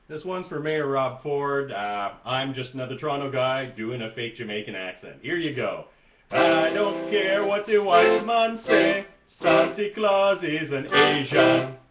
This one's for Mayor Rob Ford. I'm just another Toronto guy doing a fake Jamaican accent. Here you go. I don't care what the white man say, Santa Claus is an Asian.